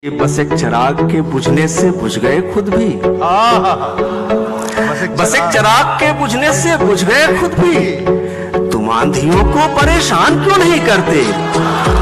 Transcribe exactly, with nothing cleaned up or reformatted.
ये बस एक चिराग के बुझने से बुझ गए खुद भी। बस एक चिराग के बुझने से बुझ गए खुद भी। तुम आंधियों को परेशान क्यों नहीं करते?